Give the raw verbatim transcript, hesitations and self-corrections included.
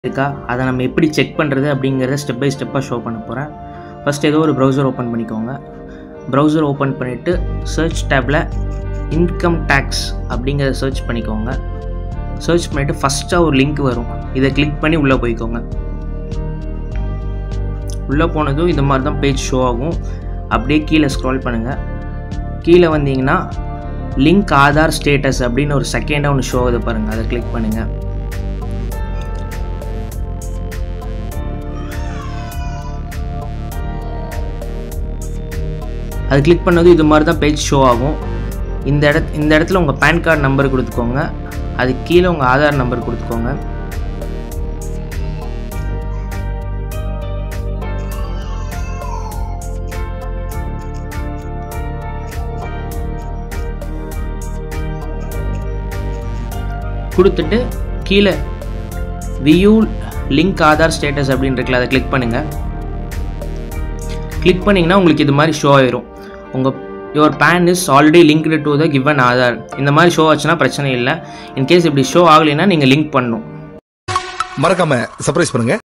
இருக்கா அதை நம்ம எப்படி செக் பண்ணுறது அப்படிங்கிறத ஸ்டெப் பை ஸ்டெப்பாக ஷோ பண்ண போகிறேன். ஃபஸ்ட் ஏதோ ஒரு ப்ரௌசர் ஓப்பன் பண்ணிக்கோங்க. ப்ரௌசர் ஓப்பன் பண்ணிவிட்டு சர்ச் டேப்பில் இன்கம் டேக்ஸ் அப்படிங்கிறத சர்ச் பண்ணிக்கோங்க. சர்ச் பண்ணிவிட்டு ஃபஸ்ட்டாக ஒரு லிங்க் வரும், இதை கிளிக் பண்ணி உள்ளே போய்க்கோங்க. உள்ளே போனதும் இது மாதிரி தான் பேஜ் ஷோ ஆகும். அப்படியே கீழே ஸ்க்ரால் பண்ணுங்கள். கீழே வந்தீங்கன்னா லிங்க் ஆதார் ஸ்டேட்டஸ் அப்படின்னு ஒரு செகண்டாக ஒன்று ஷோ ஆகுது பாருங்கள், அதை கிளிக் பண்ணுங்கள். அது கிளிக் பண்ணதும் இது மாதிரி தான் பேஜ் ஷோ ஆகும். இந்த இட இந்த இடத்துல உங்கள் பேன் கார்டு நம்பர் கொடுத்துக்கோங்க. அது கீழே உங்கள் ஆதார் நம்பர் கொடுத்துக்கோங்க. கொடுத்துட்டு கீழே வியூ லிங்க் ஆதார் ஸ்டேட்டஸ் அப்படின்னு இருக்குல்ல, அதை கிளிக் பண்ணுங்கள். கிளிக் பண்ணிங்கன்னா உங்களுக்கு இது மாதிரி ஷோ ஆயிரும். உங்கள் your PAN is already linked to the given Aadhaar. இந்த மாதிரி ஷோ ஆச்சுன்னா பிரச்சனை இல்லை. இன்கேஸ் இப்படி ஷோ ஆகலைன்னா நீங்கள் லிங்க் பண்ணணும். மறக்காம சர்ப்ரைஸ் பண்ணுங்க.